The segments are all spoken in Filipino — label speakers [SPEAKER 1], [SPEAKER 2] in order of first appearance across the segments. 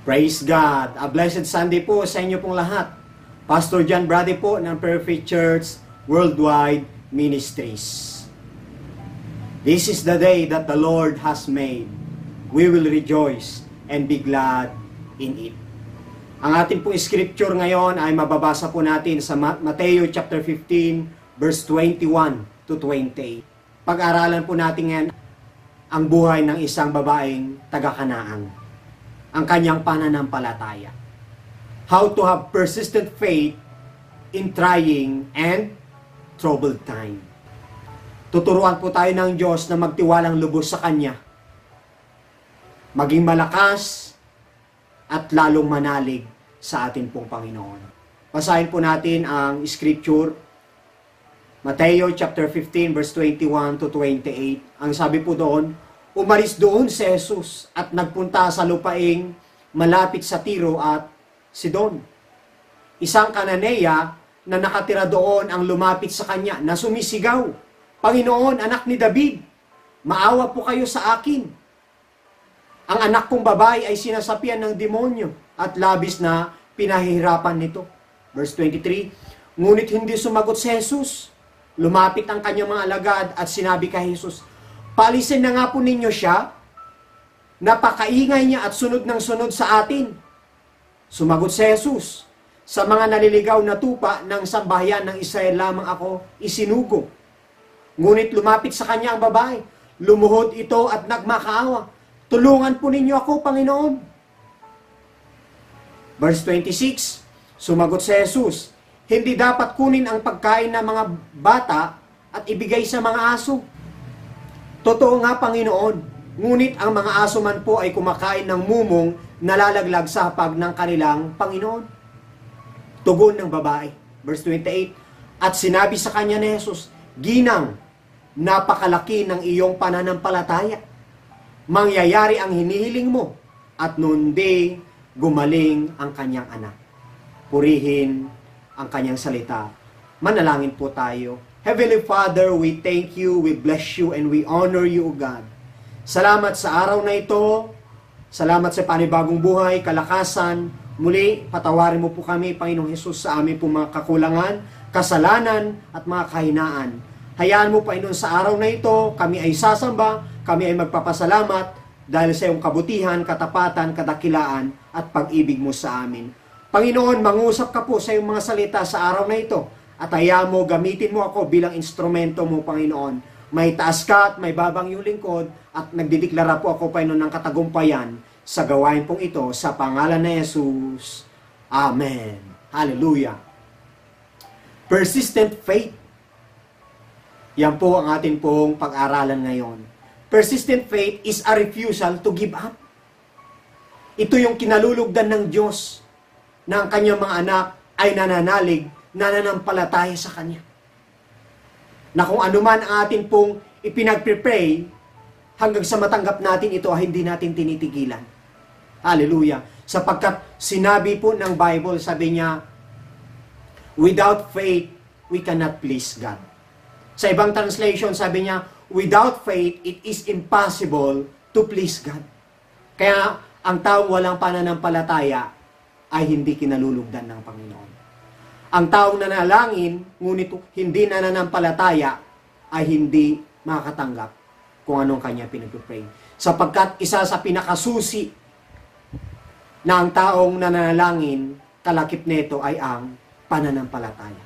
[SPEAKER 1] Praise God! A blessed Sunday po sa inyo pong lahat. Pastor John Brady po ng Perfect Church Worldwide Ministries. This is the day that the Lord has made. We will rejoice and be glad in it. Ang ating pong scripture ngayon ay mababasa po natin sa Mateo chapter 15 verse 21 to 28. Pag-aralan po natin ngayon ang buhay ng isang babaeng taga-Kanaan. Ang kanyang pananampalataya. How to have persistent faith in trying and troubled time. Tuturuan po tayo ng Diyos na magtiwalang lubos sa Kanya. Maging malakas at lalong manalig sa atin pong Panginoon. Basahin po natin ang scripture. Mateo chapter 15 verse 21 to 28. Ang sabi po doon, umalis doon si Jesus at nagpunta sa lupaing malapit sa Tiro at Sidon. Isang Kananeya na nakatira doon ang lumapit sa kanya na sumisigaw, Panginoon, anak ni David, maawa po kayo sa akin. Ang anak kong babae ay sinasapian ng demonyo at labis na pinahihirapan nito. Verse 23, ngunit hindi sumagot si Jesus. Lumapit ang kanyang mga alagad at sinabi kay Jesus, palisin na nga po ninyo siya, napakaingay niya at sunod ng sunod sa atin. Sumagot si Jesus, sa mga naliligaw na tupa ng sambahayan ng Israel lamang ako isinugo. Ngunit lumapit sa kanya ang babae, lumuhod ito at nagmakaawa. Tulungan po ninyo ako, Panginoon. Verse 26, sumagot si Jesus, hindi dapat kunin ang pagkain ng mga bata at ibigay sa mga aso. Totoo nga, Panginoon, ngunit ang mga aso man po ay kumakain ng mumong nalalaglag sa hapag ng kanilang Panginoon. Tugon ng babae. Verse 28, at sinabi sa kanya ni Jesus, ginang, napakalaki ng iyong pananampalataya. Mangyayari ang hinihiling mo, at noon di gumaling ang kanyang anak. Purihin ang kanyang salita. Manalangin po tayo. Heavenly Father, we thank you, we bless you, and we honor you, O God. Salamat sa araw na ito. Salamat sa panibagong buhay, kalakasan. Muli, patawarin mo po kami, Panginoong Hesus, sa aming po mga kakulangan, kasalanan, at mga kahinaan. Hayaan mo, Panginoon, sa araw na ito, kami ay sasamba, kami ay magpapasalamat, dahil sa iyong kabutihan, katapatan, kadakilaan, at pag-ibig mo sa amin. Panginoon, mangusap ka po sa iyong mga salita sa araw na ito, at hayaan mo, gamitin mo ako bilang instrumento mo, Panginoon. May taas ka at may babang yung lingkod at nagdideklara po ako, Panginoon, ng katagumpayan sa gawain pong ito sa pangalan ni Jesus. Amen. Hallelujah. Persistent faith. Yan po ang ating pong pag-aralan ngayon. Persistent faith is a refusal to give up. Ito yung kinalulugdan ng Diyos na ang kanyang mga anak ay nananalig, nananampalataya sa Kanya. Na kung anuman ang atin pong ipinag-pray, hanggang sa matanggap natin ito ay hindi natin tinitigilan. Hallelujah. Sapagkat sinabi po ng Bible, sabi niya, without faith, we cannot please God. Sa ibang translation, sabi niya, without faith, it is impossible to please God. Kaya ang taong walang pananampalataya ay hindi kinalulugdan ng Panginoon. Ang taong nanalangin, ngunit hindi nananampalataya, ay hindi makakatanggap kung anong kanya pinag-pray. Sapagkat isa sa pinakasusi na ang taong nananalangin, kalakip nito ay ang pananampalataya.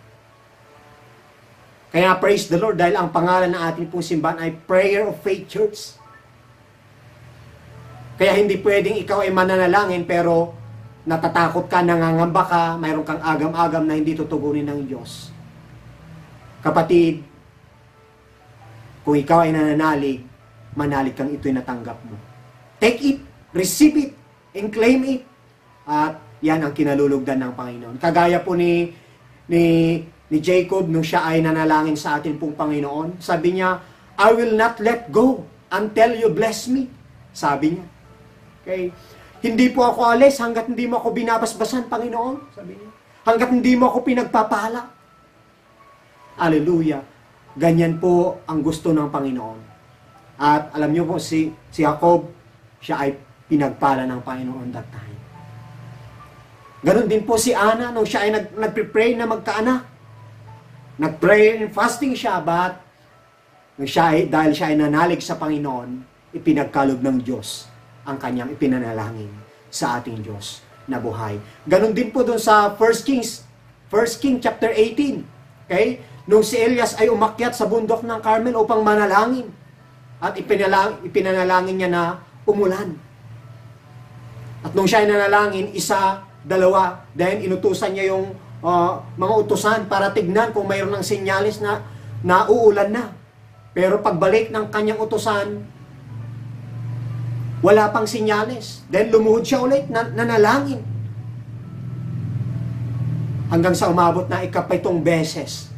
[SPEAKER 1] Kaya praise the Lord, dahil ang pangalan ng ating pong simbahan ay Prayer of Faith Church. Kaya hindi pwedeng ikaw ay mananalangin pero natatakot ka, nangangamba ka, mayroon kang agam-agam na hindi tutugunin ng Diyos. Kapatid, kung ikaw ay nananalig, manalig kang ito'y natanggap mo. Take it, receive it, and claim it. At yan ang kinalulugdan ng Panginoon. Kagaya po ni Jacob, nung siya ay nanalangin sa atin pong Panginoon, sabi niya, I will not let go until you bless me. Sabi niya. Okay? Hindi po ako alis hanggat hindi mo ako binabasbasan, Panginoon. Sabi niya. Hanggat hindi mo ako pinagpapala. Hallelujah. Ganyan po ang gusto ng Panginoon. At alam niyo po, si Jacob, siya ay pinagpala ng Panginoon that time. Ganon din po si Ana nung siya ay nagpre-pray na magkaanak. Nag-pray and fasting siya, but dahil siya ay nanalig sa Panginoon, ipinagkalob ng Diyos ang kanyang ipinanalangin sa ating Diyos na buhay. Ganon din po doon sa 1 King chapter 18. Okay? Nung si Elias ay umakyat sa bundok ng Carmel upang manalangin, at ipinanalangin niya na umulan. At nung siya ay nanalangin, isa, dalawa, then inutusan niya yung mga utusan para tignan kung mayroon ng senyales na uulan na. Pero pagbalik ng kanyang utusan, wala pang senyales. Then lumuhod siya ulit, nanalangin. Hanggang sa umabot na 7 beses.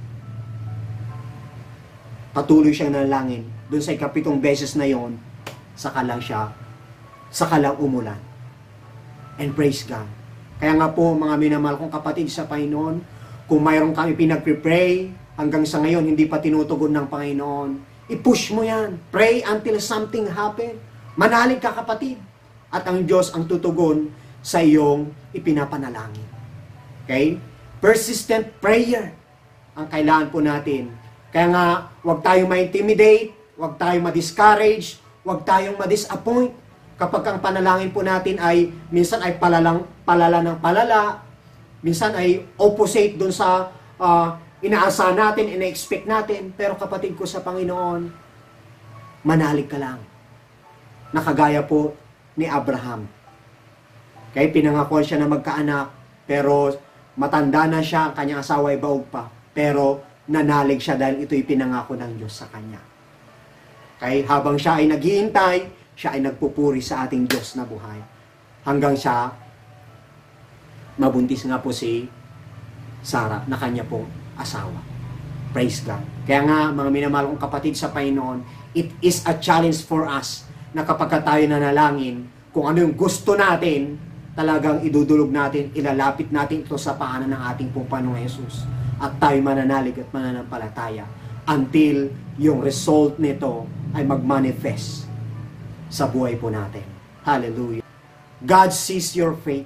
[SPEAKER 1] Patuloy siyang nanalangin. Doon sa 7 beses na yon, saka lang umulan. And praise God. Kaya nga po, mga minamahal kong kapatid sa Panginoon, kung mayroon kang ipinag-pray, hanggang sa ngayon, hindi pa tinutugon ng Panginoon, i-push mo yan. Pray until something happen. Manalig ka, kapatid. At ang Diyos ang tutugon sa iyong ipinapanalangin. Okay? Persistent prayer ang kailangan po natin. Kaya nga, huwag tayong ma-intimidate, huwag tayong ma-discourage, huwag tayong ma-disappoint. Kapag ang panalangin po natin ay, minsan ay palala ng palala, minsan ay opposite dun sa inaasahan natin, ina-expect natin. Pero kapatid ko sa Panginoon, manalig ka lang. Nakagaya po ni Abraham. Kaya pinangakuan siya na magkaanak, pero matanda na siya, ang kanyang asawa ay baog pa. Pero nanalig siya dahil ito'y pinangako ng Diyos sa kanya. Kaya habang siya ay naghihintay, siya ay nagpupuri sa ating Diyos na buhay. Hanggang siya, mabuntis nga po si Sarah na kanya pong asawa. Praise God. Kaya nga, mga minamahal kong kapatid sa Panginoon, it is a challenge for us na kapag tayo nanalangin, kung ano yung gusto natin, talagang idudulog natin, ilalapit natin ito sa paanan ng ating pong Panginoong Jesus. At tayo mananalig at mananampalataya until yung result nito ay mag-manifest sa buhay po natin. Hallelujah. God sees your faith.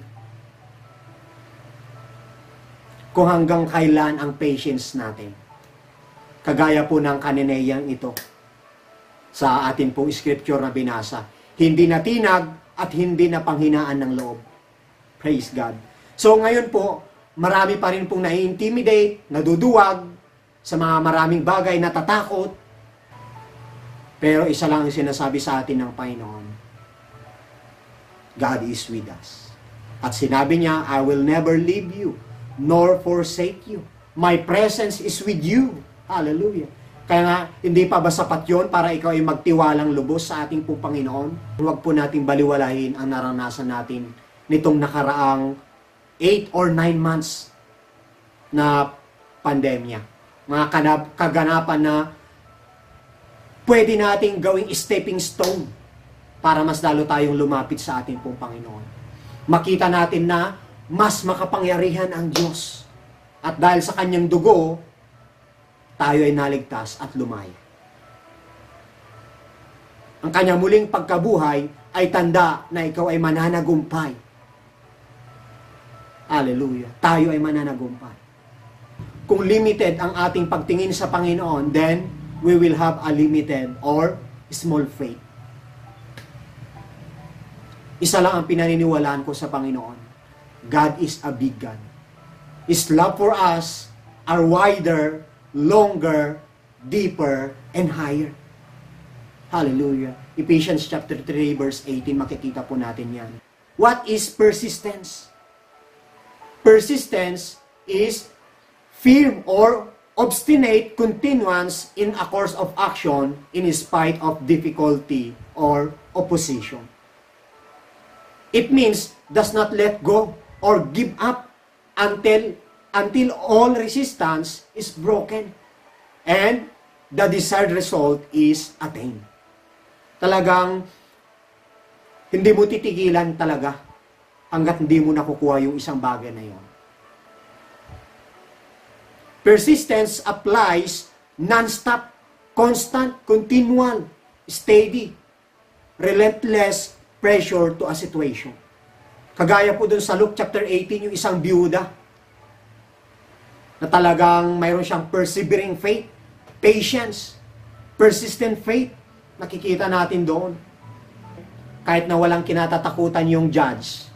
[SPEAKER 1] Kung hanggang kailan ang patience natin. Kagaya po ng kaninayang ito sa atin pong scripture na binasa. Hindi natinag at hindi na panghinaan ng loob. Praise God. So ngayon po, marami pa rin pong nai-intimidate, naduduwag sa mga maraming bagay, natatakot. Pero isa lang ang sinasabi sa atin ng Panginoon. God is with us. At sinabi niya, I will never leave you, nor forsake you. My presence is with you. Hallelujah. Kaya nga, hindi pa ba sapat yun para ikaw ay magtiwalang lubos sa ating pong Panginoon? Huwag po nating baliwalahin ang naranasan natin nitong nakaraang 8 or 9 months na pandemya. Mga kaganapan na pwede nating gawing stepping stone para mas lalo tayong lumapit sa ating pong Panginoon. Makita natin na mas makapangyarihan ang Diyos. At dahil sa kanyang dugo, tayo ay naligtas at lumaya. Ang kanyang muling pagkabuhay ay tanda na ikaw ay mananagumpay. Hallelujah. Tayo ay mananagumpay. Kung limited ang ating pagtingin sa Panginoon, then we will have a limited or small faith. Isa lang ang pinaniniwalaan ko sa Panginoon. God is a big God. His love for us are wider, longer, deeper, and higher. Hallelujah. Ephesians chapter 3 verse 18, makikita po natin yan. What is persistence? Persistence is firm or obstinate continuance in a course of action in spite of difficulty or opposition. It means does not let go or give up until all resistance is broken and the desired result is attained. Talagang hindi mo titigilan talaga hanggat hindi mo nakukuha yung isang bagay na yon. Persistence applies non-stop, constant, continual, steady, relentless pressure to a situation. Kagaya po dun sa Luke chapter 18, yung isang byuda na talagang mayroon siyang persevering faith, patience, persistent faith. Nakikita natin doon. Kahit na walang kinatatakutan yung judge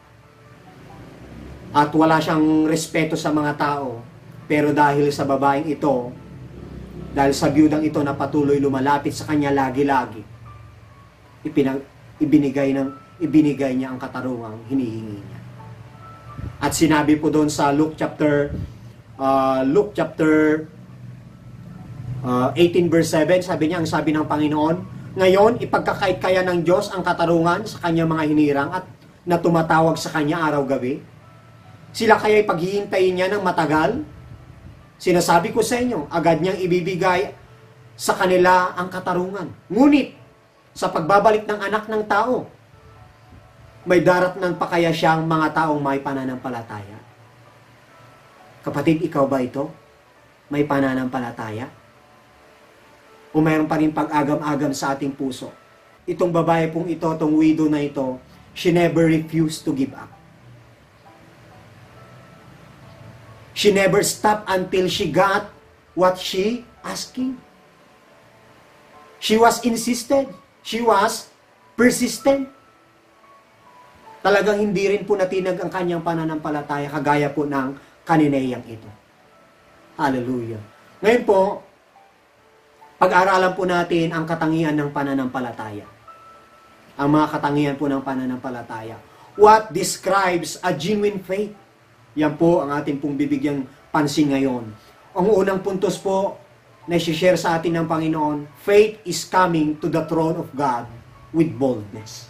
[SPEAKER 1] at wala siyang respeto sa mga tao, pero dahil sa babaeng ito, dahil sa byudang ito na patuloy lumalapit sa kanya lagi-lagi, ibinigay niya ang katarungang hinihingi niya. At sinabi po doon sa Luke chapter 18 verse 7, sabi niya, ang sabi ng Panginoon, ngayon ipagkakait kaya ng Diyos ang katarungan sa kanyang mga hinirang at na tumatawag sa kanya araw-gabi? Sila kaya'y paghihintayin niya ng matagal? Sinasabi ko sa inyo, agad niyang ibibigay sa kanila ang katarungan. Ngunit, sa pagbabalik ng anak ng tao, may daratnan pa kaya siyang mga taong may pananampalataya? Kapatid, ikaw ba ito? May pananampalataya? O mayroon pa rin pag-agam-agam sa ating puso? Itong babae pong ito, itong widow na ito, she never refused to give up. She never stopped until she got what she asking. She was insistent. She was persistent. Talagang hindi rin po natinag ang kanyang pananampalataya kagaya po ng kanineyang ito. Hallelujah. Ngayon po, pag-aralan po natin ang katangian ng pananampalataya. Ang mga katangian po ng pananampalataya. What describes a genuine faith? Yan po ang ating pong bibigyang pansin ngayon. Ang unang puntos po na i-share sa atin ng Panginoon, faith is coming to the throne of God with boldness.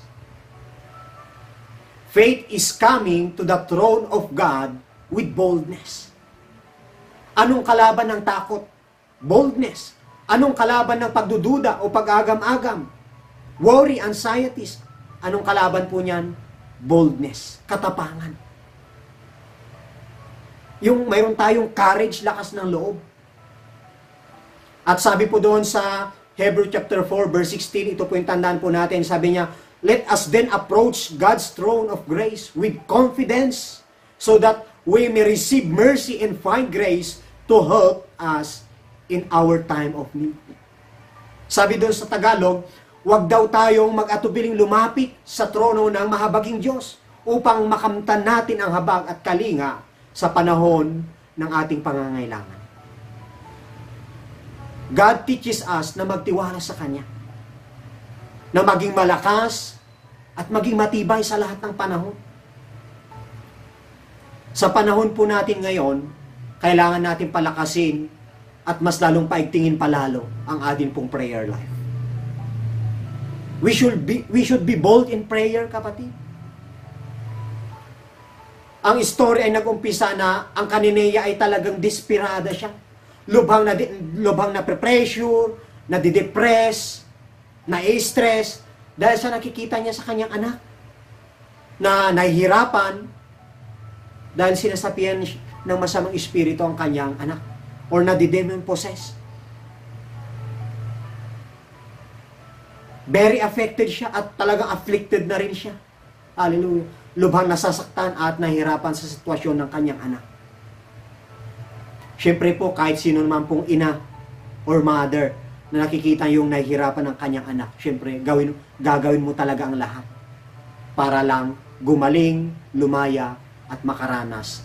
[SPEAKER 1] Faith is coming to the throne of God with boldness. Anong kalaban ng takot? Boldness. Anong kalaban ng pagdududa o pag-agam-agam? Worry, anxieties. Anong kalaban po niyan? Boldness, katapangan. Yung mayroon tayong courage, lakas ng loob. At sabi po doon sa Hebrew chapter 4 verse 16, ito po yung tandaan po natin, sabi niya, let us then approach God's throne of grace with confidence so that we may receive mercy and find grace to help us in our time of need. Sabi doon sa Tagalog, huwag daw tayong mag-atubiling lumapit sa trono ng mahabaging Diyos upang makamtan natin ang habag at kalinga sa panahon ng ating pangangailangan. God teaches us na magtiwala sa Kanya, na maging malakas at maging matibay sa lahat ng panahon. Sa panahon po natin ngayon, kailangan natin palakasin at mas lalong paigtingin palalo ang ating pong prayer life. We should be bold in prayer, kapatid. Ang story ay nag-umpisa na ang kanineya ay talagang desperada siya. Lubhang na pressure, nadidepress, na-stress, dahil sa nakikita niya sa kanyang anak na nahihirapan dahil sinasapian ng masamang espiritu ang kanyang anak or nadidemon possess. Very affected siya at talagang afflicted na rin siya. Hallelujah. Lubhang nasasaktan at nahihirapan sa sitwasyon ng kanyang anak. Siyempre po, kahit sino naman pong ina or mother na nakikita yung nahihirapan ng kanyang anak, siyempre, gagawin mo talaga ang lahat para lang gumaling, lumaya, at makaranas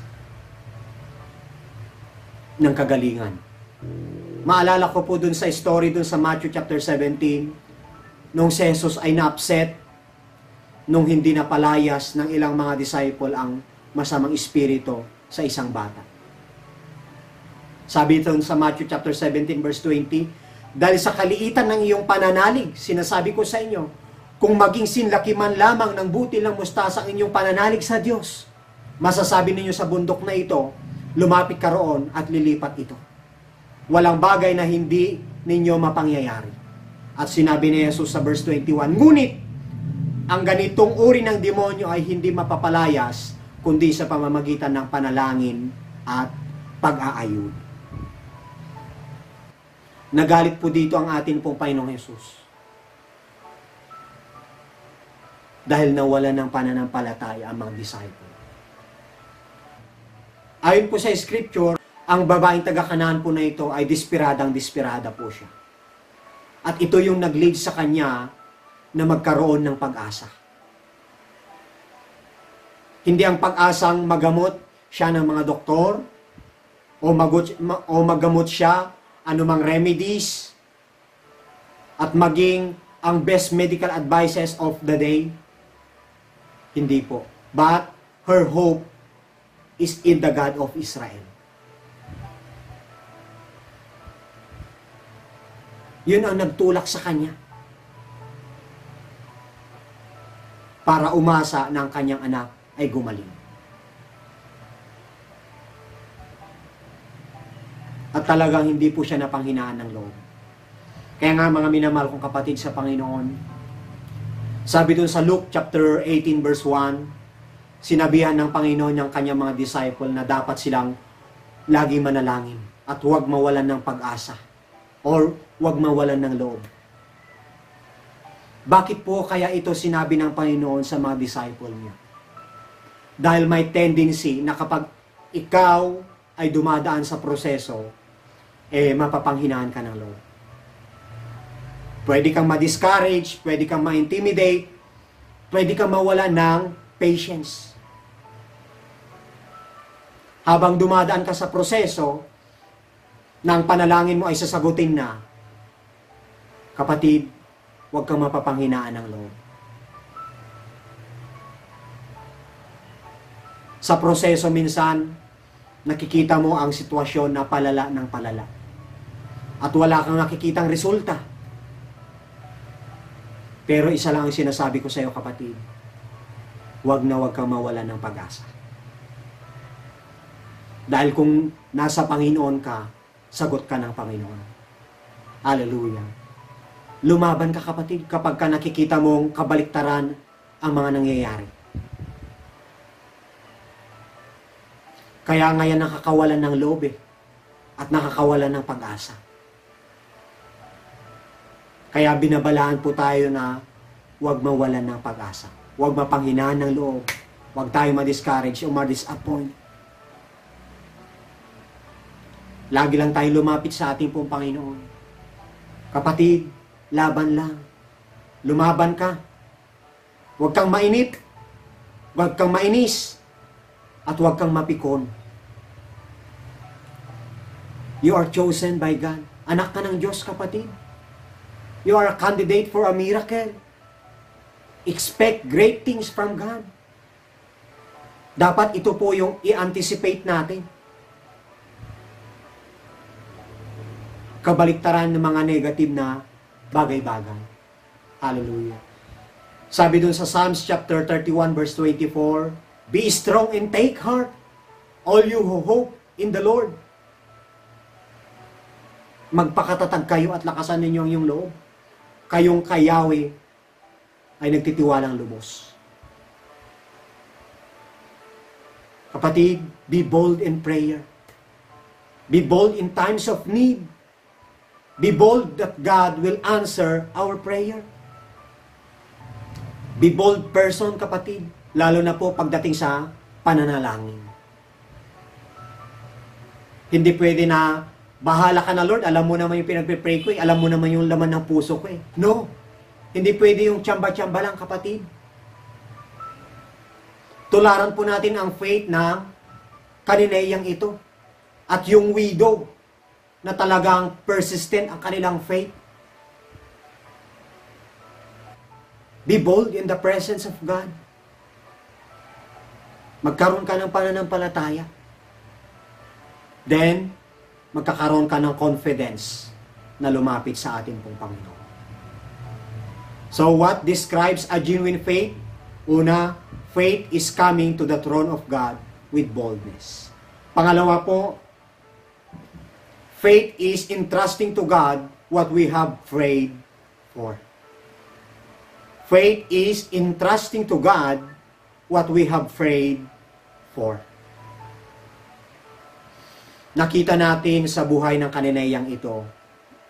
[SPEAKER 1] ng kagalingan. Maalala ko po dun sa story dun sa Matthew chapter 17, nung si Jesus ay na-upset nung hindi napalayas ng ilang mga disciple ang masamang espiritu sa isang bata. Sabi ito sa Matthew chapter 17 verse 20, dahil sa kaliitan ng iyong pananalig, sinasabi ko sa inyo, kung maging sinlaki man lamang ng butil ng mustasa ang inyong pananalig sa Diyos, masasabi ninyo sa bundok na ito, lumapit ka roon at lilipat ito. Walang bagay na hindi ninyo mapangyayari. At sinabi ni Jesus sa verse 21, ngunit, ang ganitong uri ng demonyo ay hindi mapapalayas, kundi sa pamamagitan ng panalangin at pag-aayun. Nagalit po dito ang atin pong Panginoong Jesus. dahil nawala ng pananampalataya ang mga disciple. Ayon po sa scripture, ang babaeng taga-Kanaan po na ito ay desperada po siya. At ito yung nag-lead sa kanya na magkaroon ng pag-asa. Hindi ang pag-asang magamot siya ng mga doktor o magamot siya anumang remedies at maging ang best medical advices of the day. Hindi po. But her hope is in the God of Israel. Yun ang nagtulak sa kanya para umasa na ang kanyang anak ay gumaling. At talagang hindi po siya napanghinaan ng loob. Kaya nga mga minamahal kong kapatid sa Panginoon, sabi dun sa Luke chapter 18 verse 1, sinabihan ng Panginoon ng kanyang mga disciple na dapat silang lagi manalangin at huwag mawalan ng pag-asa or huwag mawalan ng loob. Bakit po kaya ito sinabi ng Panginoon sa mga disciple niya? Dahil may tendency na kapag ikaw ay dumadaan sa proseso, mapapanghinaan ka ng loob. Pwede kang ma-discourage, pwede kang ma-intimidate, pwede kang mawala ng patience. Habang dumadaan ka sa proseso, na ang panalangin mo ay sasagutin na, kapatid, huwag kang mapapanghinaan ng loob. Sa proseso minsan, nakikita mo ang sitwasyon na palala ng palala. At wala kang nakikitang resulta. Pero isa lang ang sinasabi ko sa iyo, kapatid, huwag na huwag kang mawalan ng pag-asa. Dahil kung nasa Panginoon ka, sagot ka ng Panginoon. Hallelujah. Lumaban ka, kapatid, kapag ka nakikita mong kabaliktaran ang mga nangyayari. Kaya ngayon nakakawalan ng loob at nakakawalan ng pag-asa. Kaya binabalaan po tayo na huwag mawalan ng pag-asa. Huwag mapanghinaan ng loob. Huwag tayo ma-discourage o ma-disappoint. Lagi lang tayo lumapit sa ating pong Panginoon. Kapatid, laban lang. Lumaban ka. Huwag kang mainit. Huwag kang mainis. At huwag kang mapikon. You are chosen by God. Anak ka ng Diyos, kapatid. You are a candidate for a miracle. Expect great things from God. Dapat ito po yung i-anticipate natin. Kabaliktaran ng mga negative na bagay-bagay. Hallelujah. Sabi dun sa Psalms chapter 31 verse 24, be strong and take heart, all you who hope in the Lord. Magpakatatag kayo at lakasan ninyo ang iyong loob. Kayong kay Yahweh ay nagtitiwalang lubos. Kapatid, be bold in prayer. Be bold in times of need. Be bold that God will answer our prayer. Be bold person, kapatid, lalo na po pagdating sa pananalangin. Hindi pwede na, bahala ka na Lord, alam mo naman yung pinagpipray ko alam mo naman yung laman ng puso ko No, hindi pwede yung tsamba-tsamba lang, kapatid. Tularan po natin ang faith na kanineyang ito. At yung widow, na talagang persistent ang kanilang faith. Be bold in the presence of God. Magkaroon ka ng pananampalataya. Then, magkakaroon ka ng confidence na lumapit sa ating pong Panginoon. So, what describes a genuine faith? Una, faith is coming to the throne of God with boldness. Pangalawa po, faith is entrusting to God what we have prayed for. Faith is entrusting to God what we have prayed for. Nakita natin sa buhay ng kanineyang ito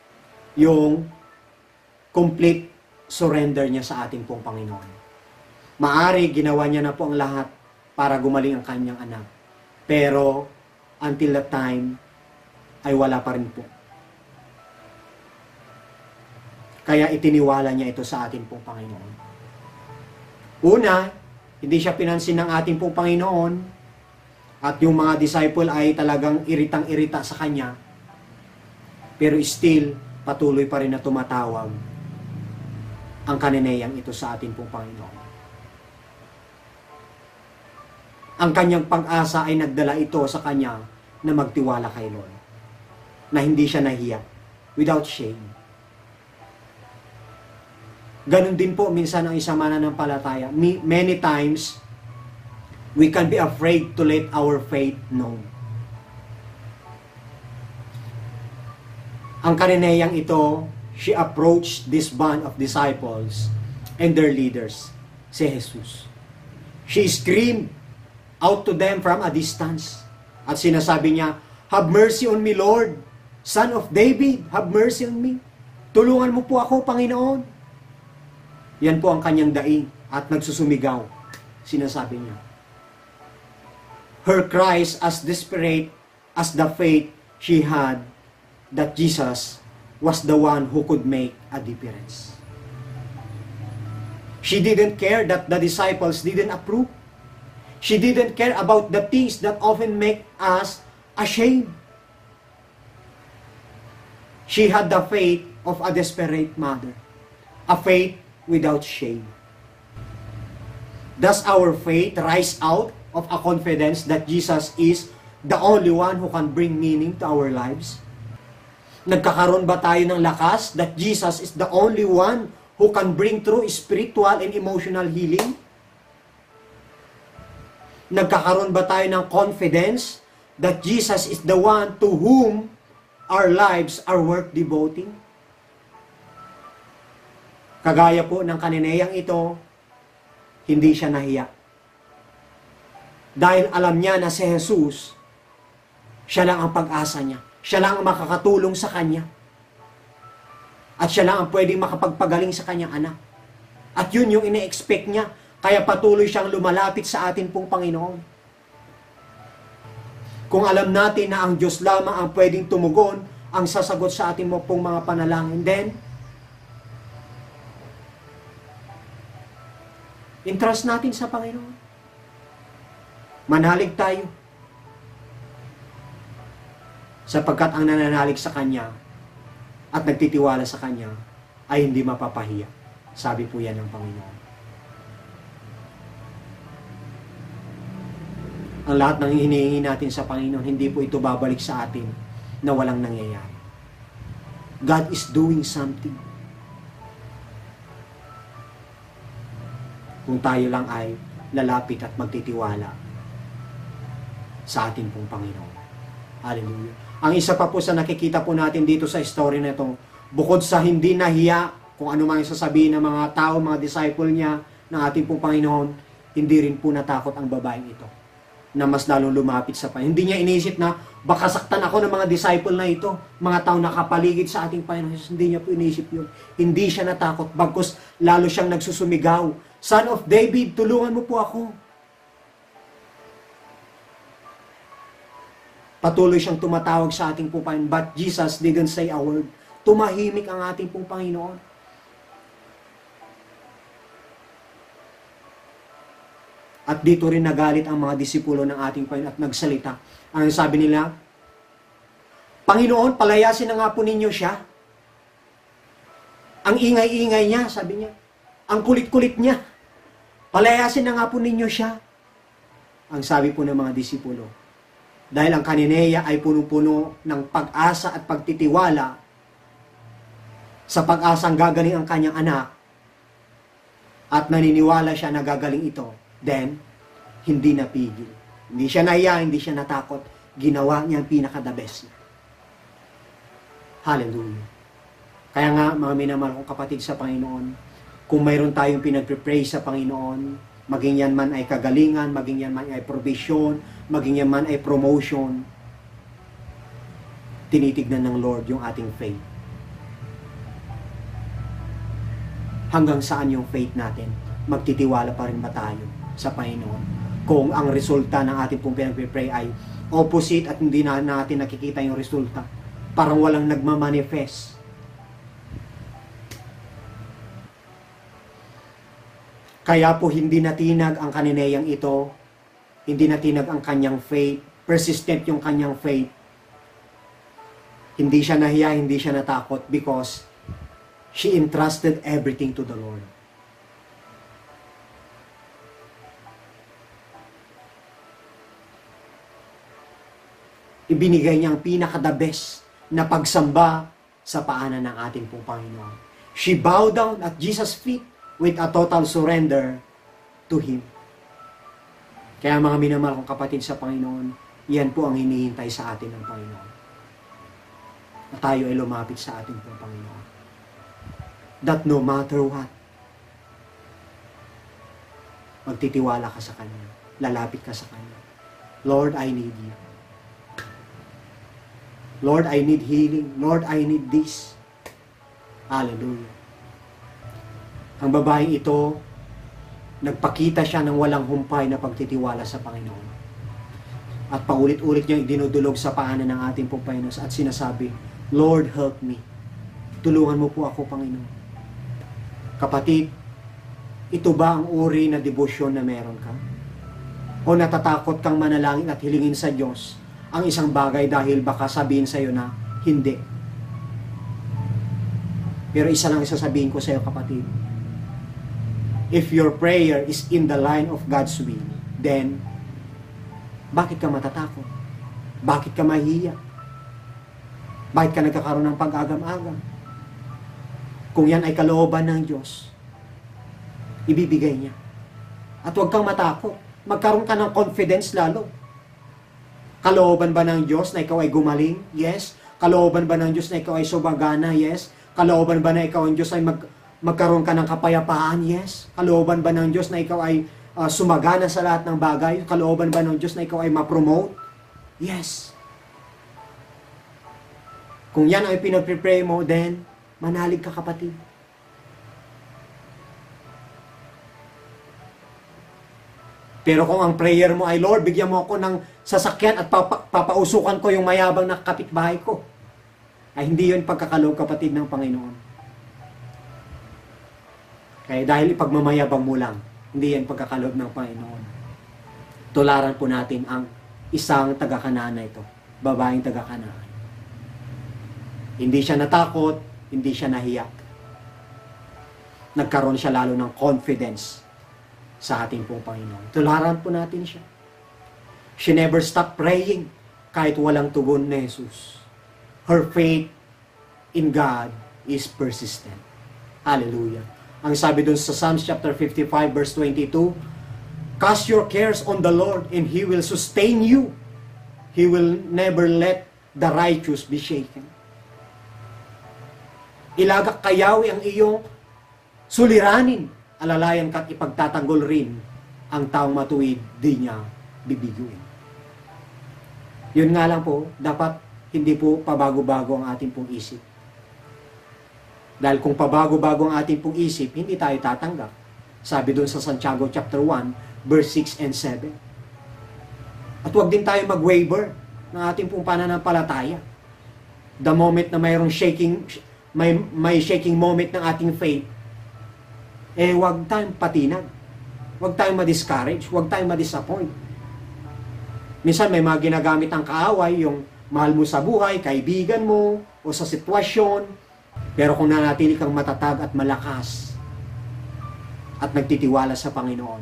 [SPEAKER 1] yung complete surrender niya sa ating pong Panginoon. Maari, ginawa niya na po ang lahat para gumaling ang kanyang anak. Pero, until that time, ay wala pa rin po. Kaya itiniwala niya ito sa atin pong Panginoon. Una, hindi siya pinansin ng ating pong Panginoon at yung mga disciple ay talagang iritang-irita sa kanya. Pero still, patuloy pa rin na tumatawag ang kanineyang ito sa atin pong Panginoon. Ang kanyang pag-asa ay nagdala ito sa kanya na magtiwala kay Lord. Na hindi siya nahiya, without shame. Ganon din po minsan ang isang mananampalataya. Many times, we can be afraid to let our faith known. Ang kanineyang ito, she approached this band of disciples and their leaders, si Jesus. She screamed out to them from a distance. At sinasabi niya, "Have mercy on me, Lord. Son of David, have mercy on me. Tulungan mo po ako, Panginoon." Yan po ang kanyang daing at nagsusumigaw. Sinasabi niya. Her cries as desperate as the faith she had that Jesus was the one who could make a difference. She didn't care that the disciples didn't approve. She didn't care about the things that often make us ashamed. She had the faith of a desperate mother. A faith without shame. Does our faith rise out of a confidence that Jesus is the only one who can bring meaning to our lives? Nagkakaroon ba tayo ng lakas that Jesus is the only one who can bring true spiritual and emotional healing? Nagkakaroon ba tayo ng confidence that Jesus is the one to whom our lives are worth devoting? Kagaya po ng kanineyang ito, hindi siya nahiya. Dahil alam niya na si Jesus, siya lang ang pag-asa niya. Siya lang ang makakatulong sa kanya. At siya lang ang pwedeng makapagpagaling sa kanyang anak. At yun yung ine-expect niya. Kaya patuloy siyang lumalapit sa atin pong Panginoon. Kung alam natin na ang Diyos lamang ang pwedeng tumugon, ang sasagot sa atin mo pong mga panalangin, then, entrust natin sa Panginoon. Manalig tayo. Sapagkat ang nananalig sa Kanya at nagtitiwala sa Kanya ay hindi mapapahiya. Sabi po yan ng Panginoon. Ang lahat ng hinihingi natin sa Panginoon, hindi po ito babalik sa atin na walang nangyayari. God is doing something. Kung tayo lang ay lalapit at magtitiwala sa ating pong Panginoon. Hallelujah. Ang isa pa po sa nakikita po natin dito sa story na ito, bukod sa hindi nahiya kung ano mang sasabihin ng mga tao, mga disciple niya, ng ating pong Panginoon, hindi rin po natakot ang babaeng ito na mas lalong lumapit sa Panginoon. Hindi niya inisip na baka saktan ako ng mga disciple na ito, mga tao nakapaligid sa ating Panginoon. Hindi niya po inisip yun. Hindi siya natakot, bagkus lalo siyang nagsusumigaw, "Son of David, tulungan mo po ako." Patuloy siyang tumatawag sa ating pong Panginoon, but Jesus didn't say a word. Tumahimik ang ating pong Panginoon. At dito rin nagalit ang mga disipulo ng ating Panginoon at nagsalita. Ang sabi nila, "Panginoon, palayasin na nga po ninyo siya. Ang ingay-ingay niya," sabi niya. "Ang kulit-kulit niya. Palayasin na nga po ninyo siya." Ang sabi po ng mga disipulo, dahil ang kanineya ay puno-puno ng pag-asa at pagtitiwala sa pag-asang gagaling ang kanyang anak at naniniwala siya na gagaling ito, then, hindi napigil. Hindi siya nahiya, hindi siya natakot. Ginawa niya ang pinaka-the best niya. Hallelujah. Kaya nga, mga minamahal kong kapatid sa Panginoon, kung mayroon tayong pinagpipray sa Panginoon, maging yan man ay kagalingan, maging yan man ay provision, maging yan man ay promotion, tinitignan ng Lord yung ating faith. Hanggang saan yung faith natin? magtitiwala pa rin ba tayo sa Panginoon? Kung ang resulta ng ating pong pinagpipray ay opposite at hindi na natin nakikita yung resulta, parang walang nagmamanifest. Kaya po hindi natinag ang kanineyang ito, hindi natinag ang kanyang faith, persistent yung kanyang faith. Hindi siya nahiya, hindi siya natakot because she entrusted everything to the Lord. Ibinigay niya ang pinaka-the best na pagsamba sa paanan ng ating pong Panginoon. She bowed down at Jesus' feet with a total surrender to Him. Kaya mga minamahal kong kapatid sa Panginoon, yan po ang hinihintay sa atin ng Panginoon. Na tayo ay lumapit sa ating pong Panginoon. That no matter what, magtitiwala ka sa Kanya. Lalapit ka sa Kanya. Lord, I need You. Lord, I need healing. Lord, I need this. Hallelujah. Ang babaeng ito, nagpakita siya ng walang humpay na pagtitiwala sa Panginoon. At paulit-ulit niyang dinudulog sa paanan ng ating pong Panginoon at sinasabi, Lord, help me. Tulungan mo po ako, Panginoon. Kapatid, ito ba ang uri na debosyon na meron ka? O natatakot kang manalangin at hilingin sa Diyos ang isang bagay dahil baka sabihin sa iyo na hindi? Pero isa lang isasabihin ko sa iyo, kapatid. If your prayer is in the line of God's will, then bakit ka matatakot? Bakit ka mahihiya? Bakit ka nagkakaroon ng pag-agam-agam? Kung yan ay kalooban ng Diyos, ibibigay niya. At huwag kang matakot. Magkaroon ka ng confidence lalo. Kalooban ba ng Diyos na ikaw ay gumaling? Yes. Kalooban ba ng Diyos na ikaw ay subagana? Yes. Kalooban ba na ikaw ang Diyos ay magkaroon ka ng kapayapaan? Yes. Kalooban ba ng Diyos na ikaw ay sumagana sa lahat ng bagay? Kalooban ba ng Diyos na ikaw ay ma-promote? Yes. Kung yan ay pinag-pray mo, then manalig ka, kapatid. Pero kung ang prayer mo ay, Lord, bigyan mo ako ng sasakyan at papausukan ko yung mayabang na kapitbahay ko, ay hindi yun pagkakaloob, kapatid, ng Panginoon. Kaya dahil ipagmamayabang mo lang, hindi yan pagkakaloob ng Panginoon. Tularan po natin ang isang taga-Kanaan na ito, babaeng taga-Kanaan. Hindi siya natakot, hindi siya nahiya. Nagkaroon siya lalo ng confidence sa ating pong Panginoon. Tularan po natin siya. She never stopped praying kahit walang tugon ni Jesus. Her faith in God is persistent. Hallelujah. Ang sabi dun sa Psalms chapter 55 verse 22, cast your cares on the Lord and He will sustain you. He will never let the righteous be shaken. Ilagak kayawi ang iyong suliranin, alalayan ka't ipagtatanggol rin ang taong matuwid, di niya bibiguin. Yun nga lang po, dapat hindi po pabago-bago ang ating pong isip. Dahil kung pabago-bago ang ating pong isip, hindi tayo tatanggap. Sabi dun sa Santiago chapter 1, verse 6 and 7. At huwag din tayo mag-waver ng ating pong pananampalataya. The moment na mayroong shaking, may shaking moment ng ating faith, huwag tayong patinag. Huwag tayong ma-discourage. Huwag tayong ma-disappoint. Minsan may mga ginagamit ang kaaway, yung mahal mo sa buhay, kaibigan mo, o sa sitwasyon. Pero kung nanatili kang matatag at malakas, at nagtitiwala sa Panginoon,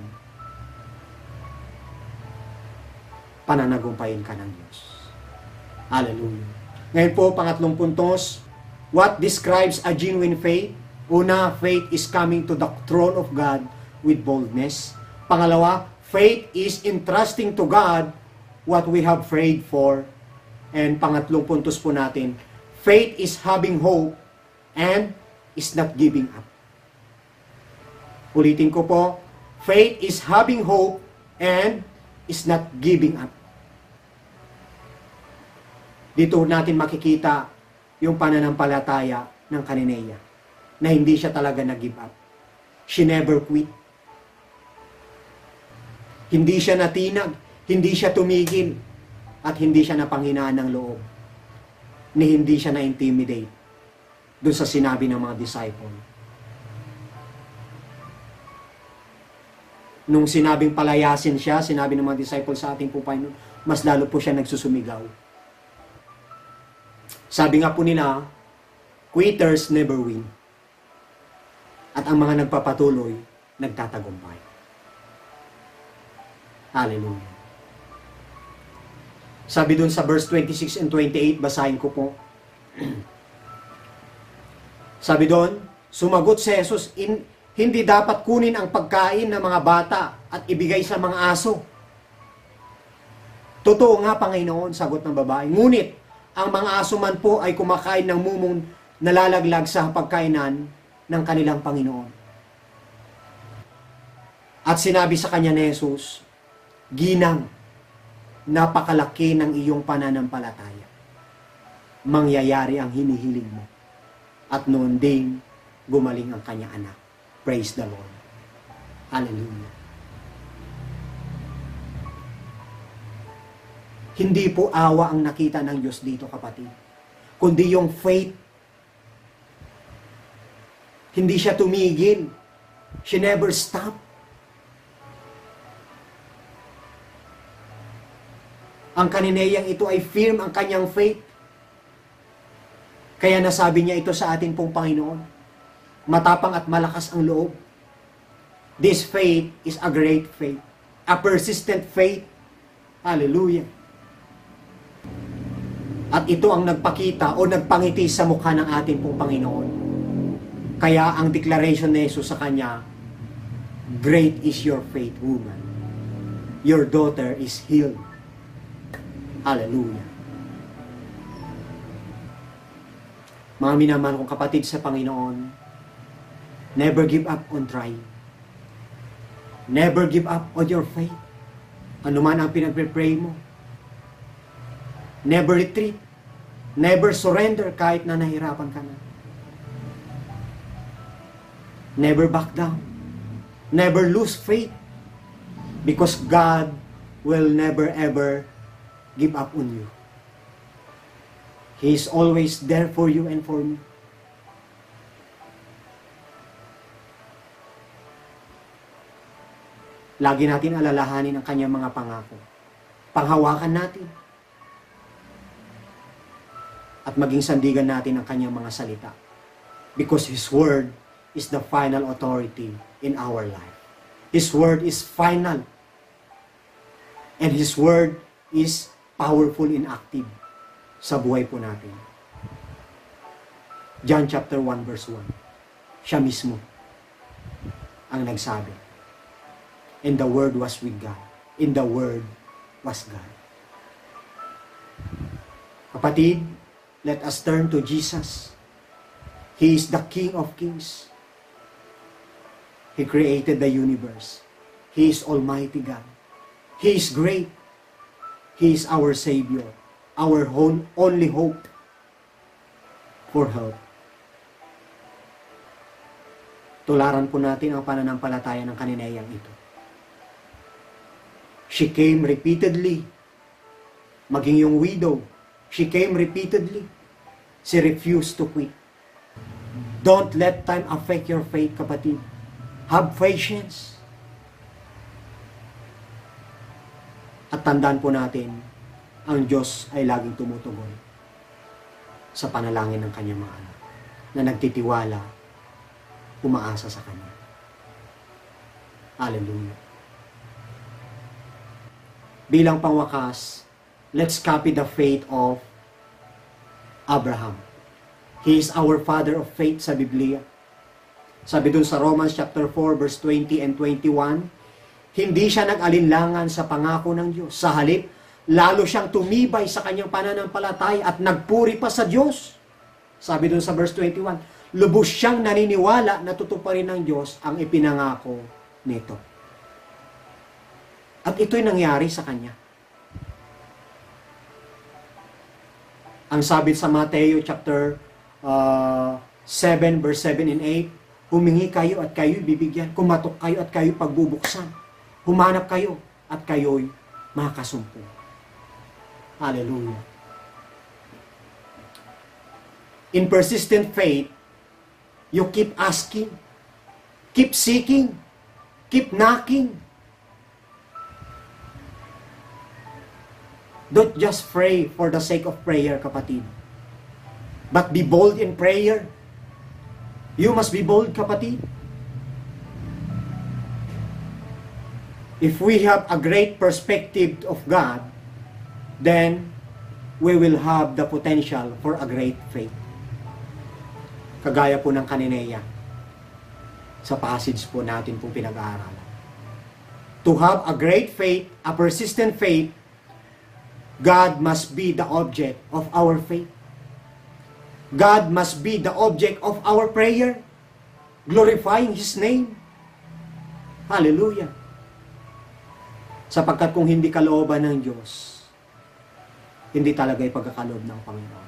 [SPEAKER 1] pananagumpayin ka ng Diyos. Hallelujah. Ngayon po, pangatlong puntos, what describes a genuine faith? Una, faith is coming to the throne of God with boldness. Pangalawa, faith is entrusting to God what we have prayed for. And pangatlong puntos po natin, faith is having hope and is not giving up. Ulitin ko po, faith is having hope and is not giving up. Dito natin makikita yung pananampalataya ng Cananeia na hindi siya talaga nag-give up. She never quit. Hindi siya natinag, hindi siya tumigil, at hindi siya napanghinaan ng loob. Ni hindi siya na-intimidate doon sa sinabi ng mga disciple. Nung sinabing palayasin siya, sinabi ng mga disciple sa ating po Panginoon, mas lalo po siya nagsusumigaw. Sabi nga po nila, quitters never win. At ang mga nagpapatuloy, nagtatagumpay. Hallelujah. Sabi dun sa verse 26 and 28, basahin ko po. Sabi doon, sumagot si Jesus, hindi dapat kunin ang pagkain ng mga bata at ibigay sa mga aso. Totoo nga, Panginoon, sagot ng babae. Ngunit, ang mga aso man po ay kumakain ng mumong nalalaglag sa pagkainan ng kanilang Panginoon. At sinabi sa kanya ni Jesus, Ginang, napakalaki ng iyong pananampalataya. Mangyayari ang hinihiling mo. At noon din, gumaling ang kanyang anak. Praise the Lord. Hallelujah. Hindi po awa ang nakita ng Diyos dito, kapatid. Kundi yung faith. Hindi siya tumigil. She never stopped. Ang kanineyang ito ay firm ang kanyang faith. Kaya nasabi niya ito sa atin pong Panginoon. Matapang at malakas ang loob. This faith is a great faith. A persistent faith. Hallelujah. At ito ang nagpakita o nagpangiti sa mukha ng ating pong Panginoon. Kaya ang declaration ni Jesus sa kanya, Great is your faith, woman. Your daughter is healed. Hallelujah. Mga minamahal kong kapatid sa Panginoon, never give up on trying. Never give up on your faith. Ano man ang pinagpipray mo. Never retreat. Never surrender kahit na nahirapan ka na. Never back down. Never lose faith. Because God will never ever give up on you. He is always there for you and for me. Lagi natin alalahanin ang kanyang mga pangako. Panghawakan natin. At maging sandigan natin ang kanyang mga salita. Because His Word is the final authority in our life. His Word is final. And His Word is powerful and active sa buhay po natin. John chapter 1 verse 1. Siya mismo ang nagsabi. And the Word was with God. And the Word was God. Kapatid, let us turn to Jesus. He is the King of Kings. He created the universe. He is Almighty God. He is great. He is our Savior. Our only hope for help. Tularan po natin ang pananampalataya ng kanineyang ito. She came repeatedly. Maging yung widow, she came repeatedly. She refused to quit. Don't let time affect your faith, kapatid. Have patience. At tandaan po natin, ang Diyos ay laging tumutugon sa panalangin ng kanyang mga anak na nagtitiwala, umaasa sa Kanya. Hallelujah. Bilang pangwakas, let's copy the faith of Abraham. He is our father of faith sa Biblia. Sabi dun sa Romans chapter 4 verse 20 and 21, hindi siya nag-alinlangan sa pangako ng Diyos. Sa halip, lalo siyang tumibay sa kanyang pananampalataya at nagpuri pa sa Diyos. Sabi dun sa verse 21, lubos siyang naniniwala na tutuparin ng Diyos ang ipinangako nito. At ito'y nangyari sa kanya. Ang sabi sa Mateo chapter 7 verse 7 and 8, humingi kayo at kayo bibigyan, kumatok kayo at kayo pagbubuksan, humanap kayo at kayo'y makasumpo. Hallelujah. In persistent faith, you keep asking, keep seeking, keep knocking. Don't just pray for the sake of prayer, kapatid. But be bold in prayer. You must be bold, kapatid. If we have a great perspective of God, then we will have the potential for a great faith. Kagaya po ng kanineya sa passage po natin pong pinag-aaralan. To have a great faith, a persistent faith, God must be the object of our faith. God must be the object of our prayer, glorifying His name. Hallelujah. Sapagkat kung hindi kalooban ng Diyos, hindi talaga ipagkakaloob ng Panginoon.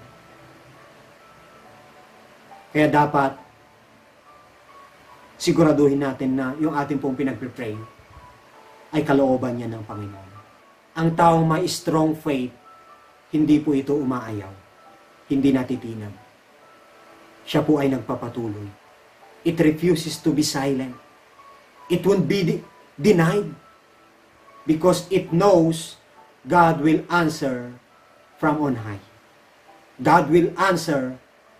[SPEAKER 1] Kaya dapat siguraduhin natin na yung ating pong pinagpipray ay kalooban niya ng Panginoon. Ang taong may strong faith, hindi po ito umaayaw. Hindi natitinag. Siya po ay nagpapatuloy. It refuses to be silent. It won't be denied. Because it knows God will answer from on high. God will answer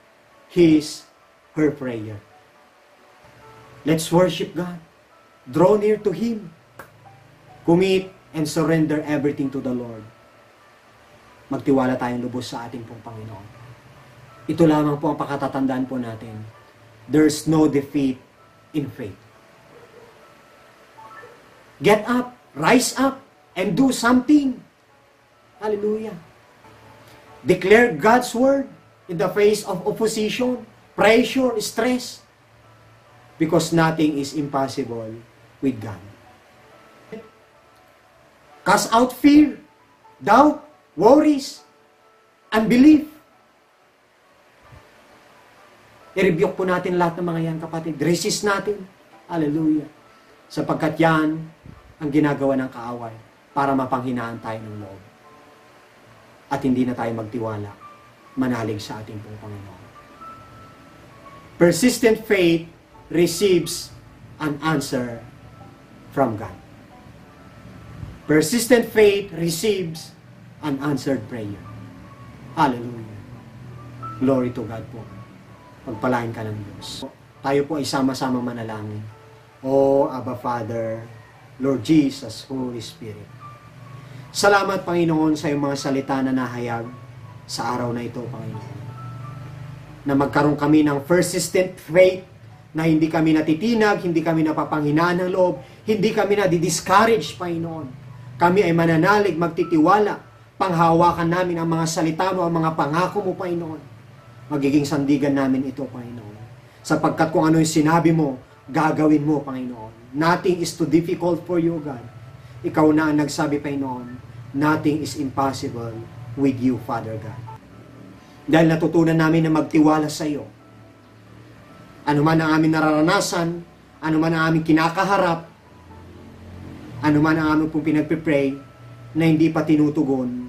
[SPEAKER 1] her prayer. Let's worship God. Draw near to Him. Commit and surrender everything to the Lord. Magtiwala tayong lubos sa ating pong Panginoon. Ito lamang po ang pakatatandaan po natin. There's no defeat in faith. Get up, rise up, and do something. Hallelujah. Declare God's word in the face of opposition, pressure, stress. Because nothing is impossible with God. Cast out fear, doubt, worries, unbelief. I-rebuke po natin lahat ng mga yan, kapatid. Resist natin. Hallelujah. Sapagkat yan ang ginagawa ng kaaway para mapanghinaan tayo ng loob. At hindi na tayo magtiwala, manalig sa ating pong Panginoon. Persistent faith receives an answer from God. Persistent faith receives an answered prayer. Hallelujah. Glory to God po. Pagpalain ka ng Diyos. Tayo po ay sama-sama manalangin. O Abba Father, Lord Jesus, Holy Spirit. Salamat, Panginoon, sa iyong mga salita na nahayag sa araw na ito, Panginoon. Na magkaroon kami ng persistent faith, na hindi kami natitinag, hindi kami napapanghinaan ng loob, hindi kami nadi-discourage, Panginoon. Kami ay mananalig, magtitiwala, panghawakan namin ang mga salita mo, ang mga pangako mo, Panginoon. Magiging sandigan namin ito, Panginoon. Sapagkat kung ano yung sinabi mo, gagawin mo, Panginoon. Nothing is too difficult for you, God. Ikaw na ang nagsabi, Panginoon, nothing is impossible with you, Father God. Dahil natutunan namin na magtiwala sa iyo. Ano man ang aming nararanasan, ano man ang aming kinakaharap, ano man ang aming pong pinagpipray na hindi pa tinutugon.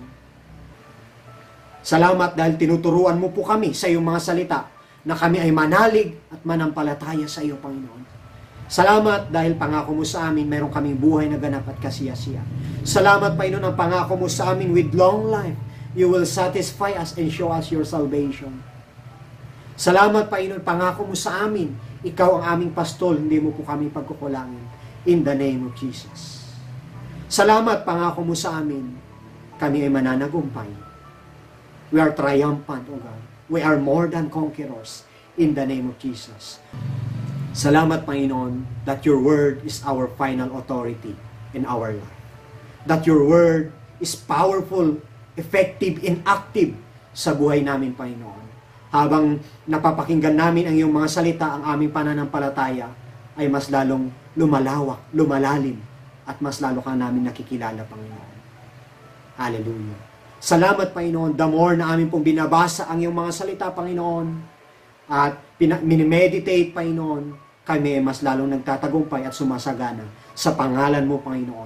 [SPEAKER 1] Salamat dahil tinuturuan mo po kami sa iyong mga salita na kami ay manalig at manampalataya sa iyo, Panginoon. Salamat dahil pangako mo sa amin, mayroon kaming buhay na ganap at kasiyasiya. Salamat, Panginoon, ang pangako mo sa amin with long life. You will satisfy us and show us your salvation. Salamat, Panginoon, pangako mo sa amin. Ikaw ang aming pastol, hindi mo po kami pagkukulangin. In the name of Jesus. Salamat, pangako mo sa amin. Kami ay mananagumpay. We are triumphant, O God. We are more than conquerors. In the name of Jesus. Salamat, Panginoon, that your word is our final authority in our life. That your word is powerful, effective, and active sa buhay namin, Panginoon. Habang napapakinggan namin ang iyong mga salita, ang aming pananampalataya ay mas lalong lumalawak, lumalalim, at mas lalo ka namin nakikilala, Panginoon. Hallelujah. Salamat, Panginoon, the more na amin pong binabasa ang iyong mga salita, Panginoon, at minimeditate, Panginoon, kami mas lalong nagtatagumpay at sumasagana sa pangalan mo, Panginoon.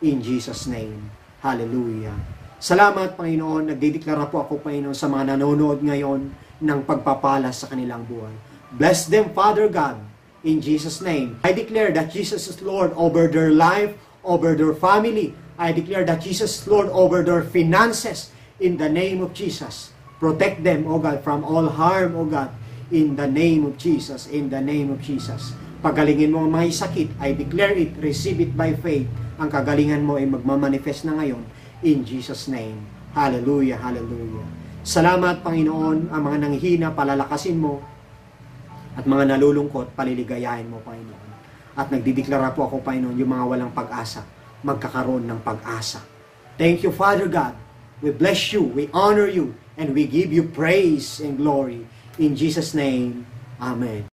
[SPEAKER 1] In Jesus' name. Hallelujah. Salamat, Panginoon. Nagdideklara po ako, Panginoon, sa mga nanonood ngayon ng pagpapala sa kanilang buhay. Bless them, Father God, in Jesus' name. I declare that Jesus is Lord over their life, over their family. I declare that Jesus is Lord over their finances in the name of Jesus. Protect them, O God, from all harm, O God, in the name of Jesus, in the name of Jesus. Pagalingin mo ang mga sakit, I declare it, receive it by faith. Ang kagalingan mo ay magmamanifest na ngayon, in Jesus' name. Hallelujah, hallelujah. Salamat, Panginoon, ang mga nanghihina, palalakasin mo, at mga nalulungkot, paliligayahin mo, Panginoon. At nagdideklara po ako, Panginoon, yung mga walang pag-asa, magkakaroon ng pag-asa. Thank you, Father God. We bless you, we honor you, and we give you praise and glory. In Jesus' name, Amen.